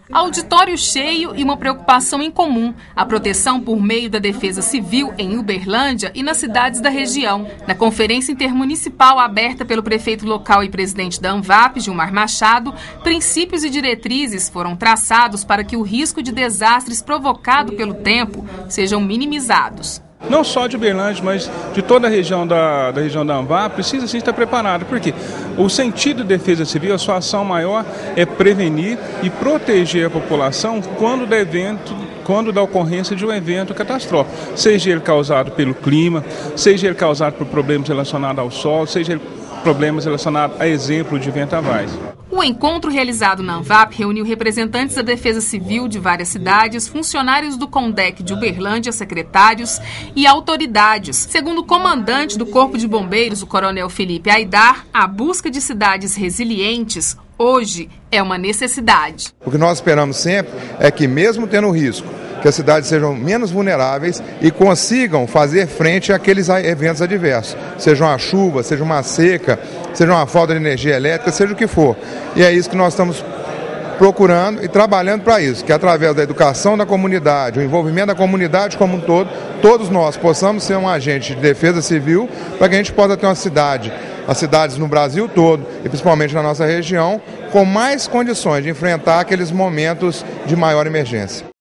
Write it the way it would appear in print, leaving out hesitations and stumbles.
Auditório cheio e uma preocupação em comum, a proteção por meio da Defesa Civil em Uberlândia e nas cidades da região. Na conferência intermunicipal aberta pelo prefeito local e presidente da ANVAP, Gilmar Machado, princípios e diretrizes foram traçados para que o risco de desastres provocado pelo tempo sejam minimizados. Não só de Uberlândia, mas de toda a região da ANVAP, precisa sim estar preparado, porque o sentido de defesa civil, a sua ação maior é prevenir e proteger a população quando da ocorrência de um evento catastrófico, seja ele causado pelo clima, seja ele causado por problemas relacionados ao solo, seja ele problemas relacionados a exemplo de vendavais. O encontro realizado na ANVAP reuniu representantes da Defesa Civil de várias cidades, funcionários do CONDEC de Uberlândia, secretários e autoridades. Segundo o comandante do Corpo de Bombeiros, o coronel Felipe Aidar, a busca de cidades resilientes hoje é uma necessidade. O que nós esperamos sempre é que, mesmo tendo risco, que as cidades sejam menos vulneráveis e consigam fazer frente àqueles eventos adversos, seja uma chuva, seja uma seca, seja uma falta de energia elétrica, seja o que for. E é isso que nós estamos procurando e trabalhando para isso, que através da educação da comunidade, o envolvimento da comunidade como um todo, todos nós possamos ser um agente de defesa civil para que a gente possa ter uma cidade, as cidades no Brasil todo e principalmente na nossa região, com mais condições de enfrentar aqueles momentos de maior emergência.